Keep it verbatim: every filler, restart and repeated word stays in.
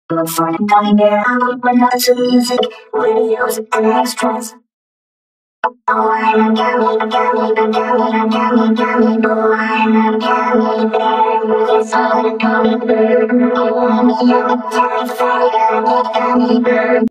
Look for the gummy bear album with lots of music, videos, and extras. Oh, I'm a gummy, a gummy, a gummy, a gummy, gummy. Oh, I'm a gummy bear. Yes, I'm a gummy bear. Oh, I'm a young, terrified, gummy, gummy bear.